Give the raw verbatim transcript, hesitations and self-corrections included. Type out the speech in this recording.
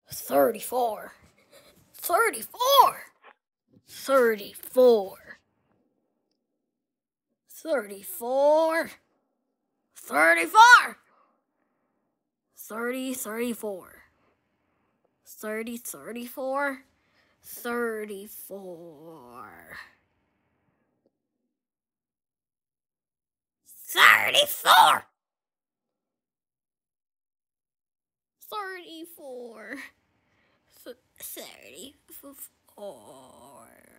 thirty-four, thirty-four, thirty-four, thirty-four, thirty-four, thirty, thirty-four, thirty, thirty-four, thirty-four, thirty-four, thirty-four, thirty-four.